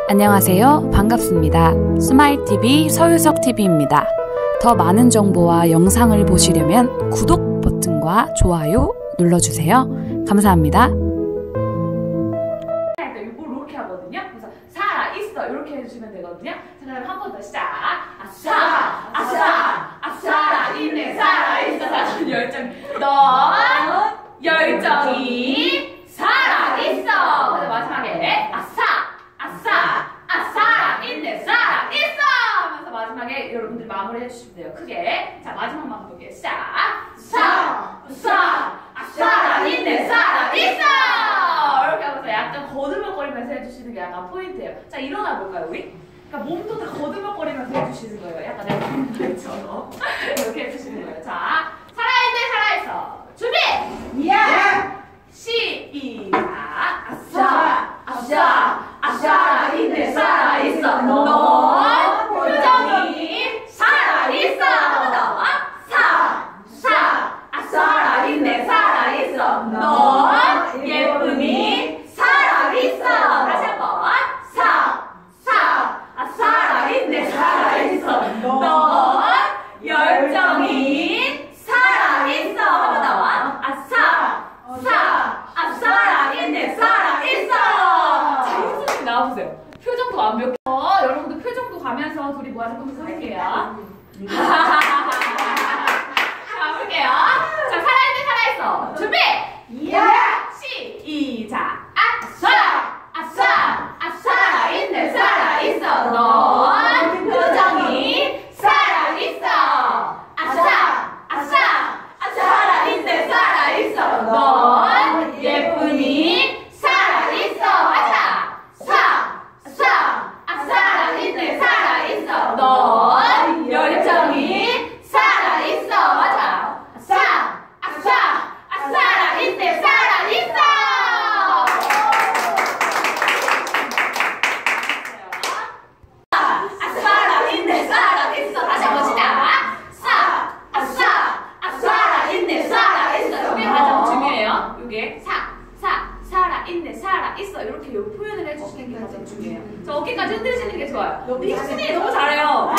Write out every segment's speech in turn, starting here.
안녕하세요. 반갑습니다. 스마일TV 서유석TV입니다. 더 많은 정보와 영상을 보시려면 구독 버튼과 좋아요 눌러주세요. 감사합니다. 이렇게 하거든요. 그래서 살아있어 이렇게 해주시면 되거든요. 자, 그럼 한 번 더 시작. 아싸 아싸 아싸 살아있네 살아있어 살아있는 열정 넌 열정이 살아있어. 그래서 마지막에 아싸 아싸 아싸 살아있네 살아있어 하면서 마지막에 여러분들이 마무리 해주시면 돼요. 크게. 자, 마지막만 볼게요. 시작. 아싸 살아있네 살아있어 이렇게 하면서 약간 거들먹거리면서 해주시는 게 약간 포인트예요. 자, 일어나 볼까요 우리? 그러니까 몸도 다 거들먹거리면서 해주시는 거예요. 약간 내가 분발처럼 이렇게 해주시는 거예요. 자, 살아있네 살아있어 준비! 시작! 아싸 아싸 살아있네 살아있어 넌 표정이 살아있어. 한 번 더. 살아있네 살아있어 넌 예쁨이 살아있어. 다시 한번. 살아있네 살아있어 넌 열정이 살아있어. 한 번 더. 살아있네 살아있어. 자, 윤수님 나와보세요. 표정도 완벽해. 여러분들 표정도 가면서 둘이 뭐 하실 거면서 할게요. 가볼게요. 자, 살아있네 살아있어 준비! 시작! 아싸 살아있네 살아있어 넌 표정이 살아있어. 아싸 살아있네 살아있어 넌 예쁨이 살아있어. 하자. 살아있네 살아있어 넌 열정이 살아있어. 맞아. 살아있네 살아있어. 살아있네 살아있어. 다시 한번 시작. 살아있네 살아있어. 요게 가장 중요해요. 요게 살아있네 살아있어 이렇게 요 표현을 해주시는 게 가장 중요해요. 저 어깨까지 흔드시는 게 좋아요. 우리 혁신이 너무 잘해요.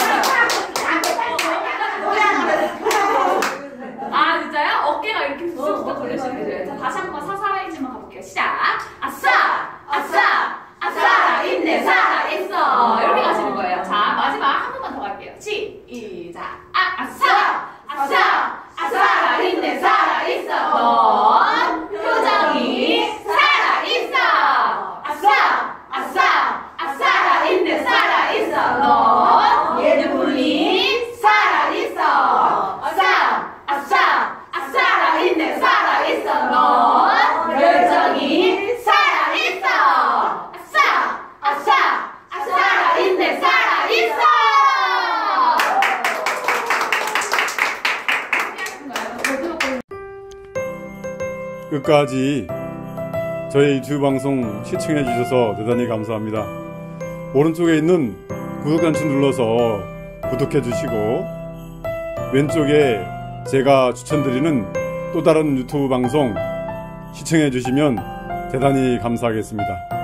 아, 진짜요? 어깨가 이렇게 쑥쑥 돌리시는 게 좋아요. 자, 다시 한번 살아있지만 가볼게요. 시작. 살아있네 살아있어 이렇게 가시는 거예요. 자, 마지막 한 번만 더 갈게요. 시작. 살아있네 살아있어 넌 표정이 살아있어. 살아있네 살아있어 넌 예쁨이 살아있어. 살아있네 살아있어 넌 열정이 살아있어. 살아있네 살아있어. 끝까지 저희 유튜브 방송 시청해 주셔서 대단히 감사합니다. 오른쪽에 있는 구독 단추 눌러서 구독해 주시고 왼쪽에 제가 추천드리는 또 다른 유튜브 방송 시청해 주시면 대단히 감사하겠습니다.